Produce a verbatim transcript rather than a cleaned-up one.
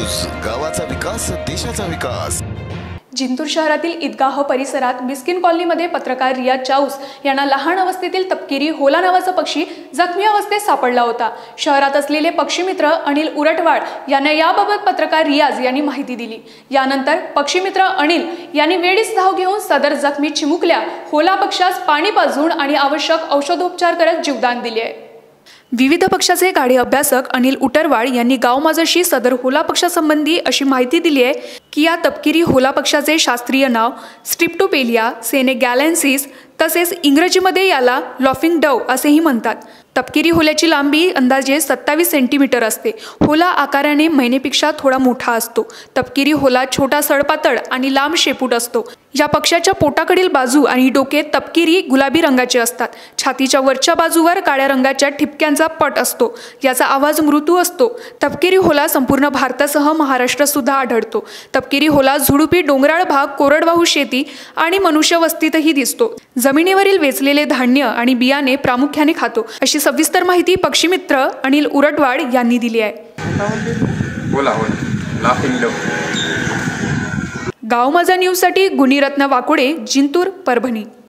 News, गावाचा विकास देशाचा विकास। जिंतूर शहरातील ईदगाह परिसरात मिस्किन कॉलनीमध्ये पत्रकार रियाज चाऊस यांना लहान अवस्थेतील तपकिरी होला नावाचा पक्षी जखमी अवस्थेत सापडला होता। शहरात असलेले पक्षीमित्र अनिल उरटवाड यांना याबाबत पत्रकार रियाज यांनी माहिती दिली। यानंतर पक्षीमित्र अनिल यांनी वेळीच धाव घेऊन सदर जखमी चिमुकल्या होला पक्षास पाणी पाजून आणि आवश्यक औषधोपचार करत जीवदान दिले आहे। विविध पक्षाचे गाडे अभ्यासक अनिल उटरवाड यांनी गाव माझाशी सदर होला पक्षासंबंधी अशी माहिती दिली आहे की या तपकिरी होला पक्षाचे शास्त्रीय नाव स्ट्रिप्टोपेलिया सेनेगॅलेन्सिस तसेच इंग्रजीमध्ये याला लॉफिंग डव असेही म्हणतात। तपकिरी होल्याची लांबी अंदाजे सत्तावीस सेंटीमीटर असते। होला आकाराने मैनेपेक्षा थोडा मोठा असतो। तपकिरी होला छोटा सडपातळ आणि लांब शेपूट असतो। या पक्षाच्या पोटाकडील बाजू आणि डोके तपकिरी गुलाबी रंगाचे असतात। छातीच्या वरच्या बाजूवर काळ्या रंगाच्या ठिपक्यांचा पट असतो। याचा आवाज मृदू असतो। तपकिरी होला संपूर्ण भारतासह महाराष्ट्रात सुद्धा आढळतो। तपकिरी होला झुडुपी डोंगराळ भाग, कोरडवाहू शेती आणि मनुष्य वस्तीतही दिसतो। जमिनीवरील वेचलेले धान्य आणि बियाणे प्रामुख्याने खातो, अशी सविस्तर माहिती पक्षीमित्र अनिल उरटवाड यांनी दिली आहे। बोला लाफिंग डव। गाव माझा न्यूजसाठी गुणीरत्न वाकोडे, जिंतूर, परभणी।